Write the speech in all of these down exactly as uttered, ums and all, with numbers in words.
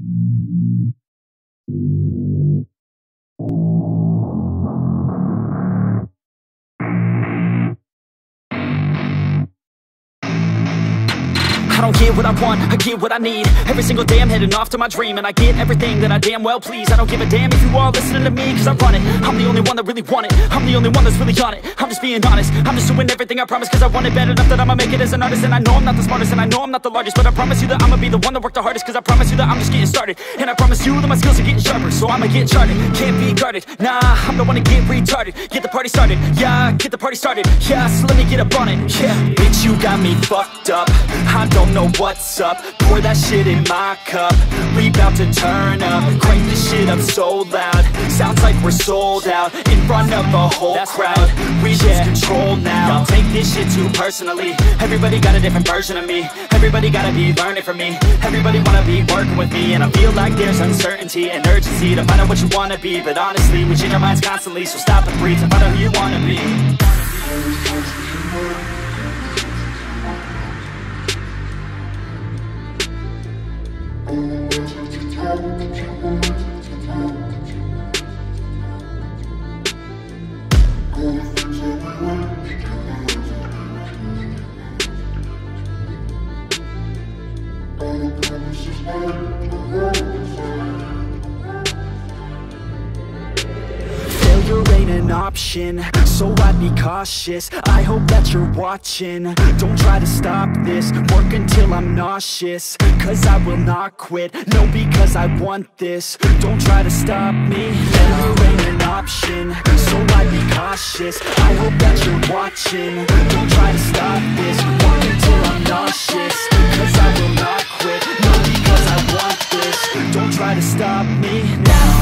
I don't get what I want, I get what I need. Every single day I'm heading off to my dream, and I get everything that I damn well please. I don't give a damn if you all listening to me, cause I run it. I'm the only one that really want it, I'm the only one that's really on it. I'm just being honest, I'm just doing everything I promise, cause I want it bad enough that I'ma make it as an artist. And I know I'm not the smartest, and I know I'm not the largest, but I promise you that I'ma be the one that worked the hardest. Cause I promise you that I'm just getting started, and I promise you that my skills are getting sharper. So I'ma get charted, can't be guarded. Nah, I'm the one to get retarded. Get the party started, yeah, get the party started. Yeah, so let me get up on it, yeah. Bitch, you got me fucked up, I don't know what's up. Pour that shit in my cup, we bout to turn up. Crank this shit up so loud, sounds like we're sold out. In front of a whole That's crowd, right. we yeah. lose control now. Y'all take this shit too personally, everybody got a different version of me. Everybody gotta be learning from me, everybody wanna be working with me. And I feel like there's uncertainty and urgency to find out what you wanna be. But honestly, we change our minds constantly, so stop and breathe to find out who you wanna be. Failure ain't an option, so I'd be cautious. I hope that you're watching, don't try to stop this. Work until I'm nauseous, cause I will not quit. No, because I want this, don't try to stop me. Failure ain't an option, so I'd be cautious. I hope that you're watching, don't try to stop this. Work until I'm nauseous, cause I will not quit. No, because I want this, don't try to stop me now.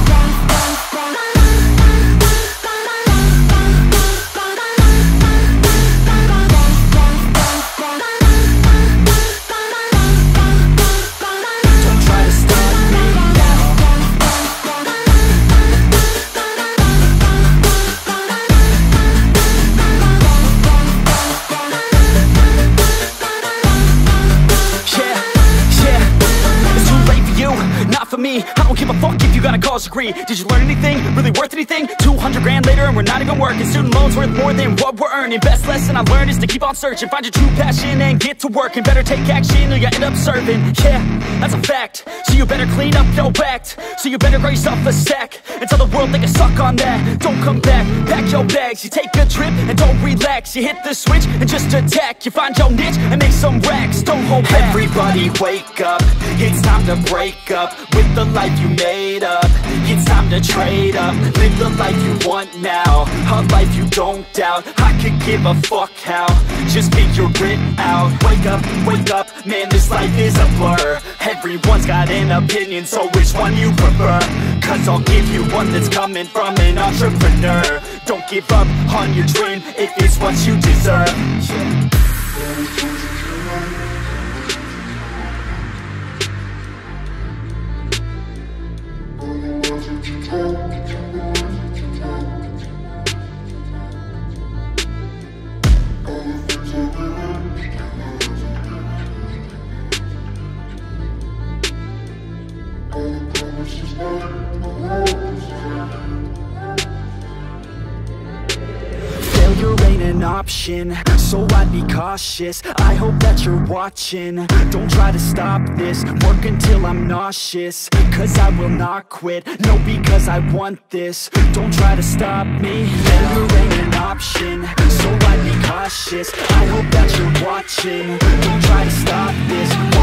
For me, I don't give a fuck if you got a college degree. Did you learn anything? Really worth anything? two hundred grand later and we're not even working. Student loans worth more than what we're earning. Best lesson I learned is to keep on searching. Find your true passion and get to work. And better take action or you end up serving. Yeah, that's a fact. So you better clean up your act. So you better grow yourself a sack and tell the world they can suck on that. Don't come back, pack your bags. You take a trip and don't relax. You hit the switch and just attack. You find your niche and make some racks. Don't hold back. Everybody wake up, it's time to break up with the life you made up. It's time to trade up, live the life you want now, a life you don't doubt. I could give a fuck how, just figure it out. Wake up, wake up, man, this life is a blur. Everyone's got an opinion, so which one you prefer? Cause I'll give you one that's coming from an entrepreneur. Don't give up on your dream if it's what you deserve. Yeah. Failure ain't an option, so I'd be cautious. I hope that you're watching, don't try to stop this. Work until I'm nauseous, cause I will not quit. No, because I want this, don't try to stop me. Failure ain't an option, so I'd be cautious. I hope that you're watching, don't try to stop this.